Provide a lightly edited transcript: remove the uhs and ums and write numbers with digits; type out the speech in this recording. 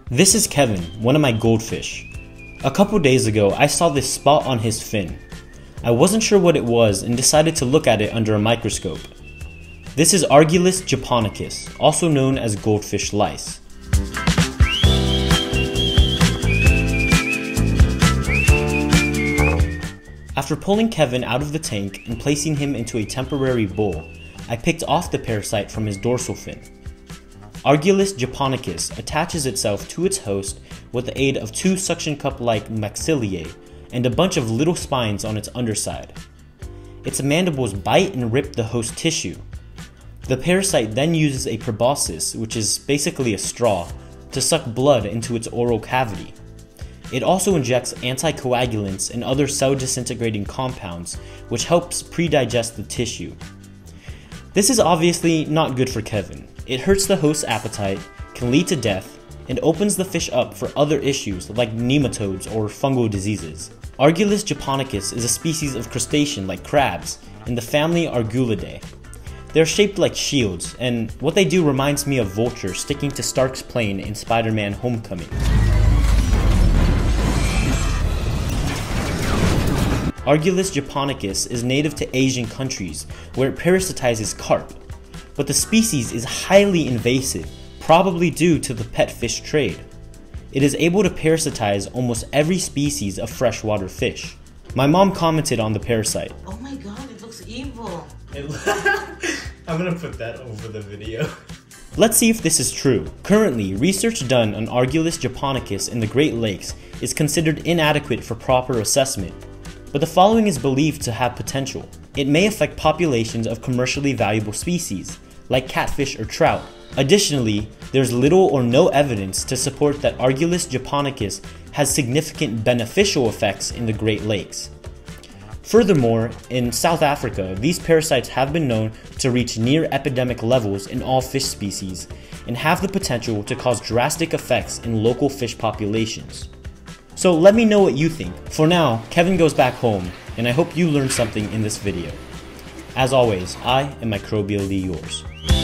This is Kevin, one of my goldfish. A couple days ago, I saw this spot on his fin. I wasn't sure what it was and decided to look at it under a microscope. This is Argulus japonicus, also known as goldfish lice. After pulling Kevin out of the tank and placing him into a temporary bowl, I picked off the parasite from his dorsal fin. Argulus japonicus attaches itself to its host with the aid of two suction cup-like maxillae and a bunch of little spines on its underside. Its mandibles bite and rip the host tissue. The parasite then uses a proboscis, which is basically a straw, to suck blood into its oral cavity. It also injects anticoagulants and other cell disintegrating compounds, which helps pre-digest the tissue. This is obviously not good for Kevin. It hurts the host's appetite, can lead to death, and opens the fish up for other issues like nematodes or fungal diseases. Argulus japonicus is a species of crustacean like crabs in the family Argulidae. They're shaped like shields, and what they do reminds me of Vulture sticking to Stark's plane in Spider-Man Homecoming. Argulus japonicus is native to Asian countries where it parasitizes carp, but the species is highly invasive, probably due to the pet fish trade. It is able to parasitize almost every species of freshwater fish. My mom commented on the parasite. Oh my god, it looks evil. I'm gonna put that over the video. Let's see if this is true. Currently, research done on Argulus japonicus in the Great Lakes is considered inadequate for proper assessment, but the following is believed to have potential. It may affect populations of commercially valuable species, like catfish or trout. Additionally, there's little or no evidence to support that Argulus japonicus has significant beneficial effects in the Great Lakes. Furthermore, in South Africa, these parasites have been known to reach near epidemic levels in all fish species and have the potential to cause drastic effects in local fish populations. So let me know what you think. For now, Kevin goes back home, and I hope you learned something in this video. As always, I am microbially yours.